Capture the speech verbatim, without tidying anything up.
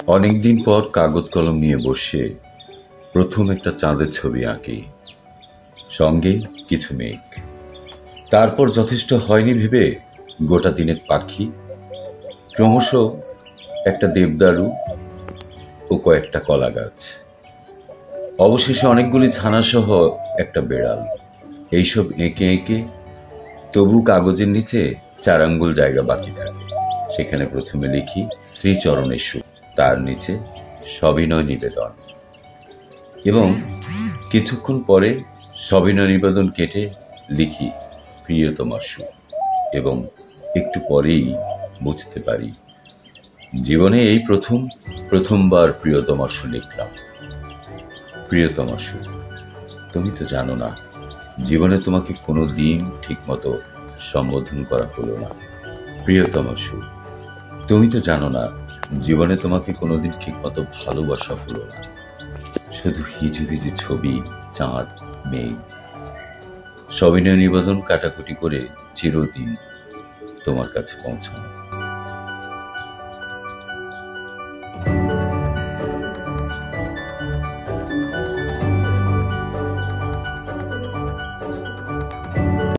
অনেকদিন পর কাগজ কলম নিয়ে বসে প্রথম একটা চাঁদের ছবি আঁকি, সঙ্গে কিছু মেঘ। তারপর যথেষ্ট হয়নি ভেবে গোটা দিনের পাখি, ক্রমশ একটা দেবদারু ও কয়েকটা কলা গাছ, অবশেষে অনেকগুলি ছানাসহ একটা বেড়াল। এইসব এঁকে এঁকে তবু কাগজের নিচে চার আঙ্গুল জায়গা বাকি থাকে। সেখানে প্রথমে লিখি শ্রীচরণের সুখ, তার নিচে সবিনয় নিবেদন, এবং কিছুক্ষণ পরে সবিনয় নিবেদন কেটে লিখি প্রিয়তমার সুখ, এবং একটু পরেই বুঝতে পারি জীবনে এই প্রথম প্রথমবার প্রিয়তমার সুখ লিখলাম। প্রিয়তমার সুখ, তুমি তো জানো না, জীবনে তোমাকে কোনো দিন ঠিক মতো সম্বোধন করা হলো না। প্রিয়তমার সুখ, তুমি তো জানো না, জীবনে তোমাকে কোনোদিন ঠিক মতো ভালোবাসা হলো না। শুধু হিজু হিজু ছবি, চাঁদ, মেঘ, সবিনয় নিবেদন কাটাকুটি করে চিরদিন তোমার কাছে পৌঁছানো।